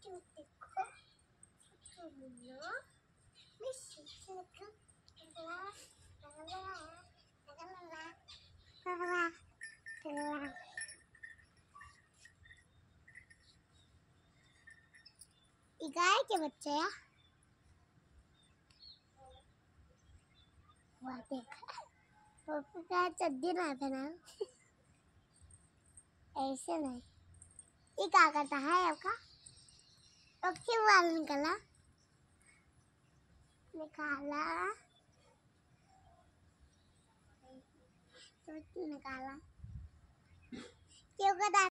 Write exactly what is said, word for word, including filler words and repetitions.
देखो चुनो मैं सीखूं ला ला ला ला ला ये गाय के बच्चे हैं वाह देख वो गाय चड्डी ना पहना ऐसे नहीं ये क्या करता है आपका तो क्यों बाल निकाला निकाला तो निकाला क्यों कर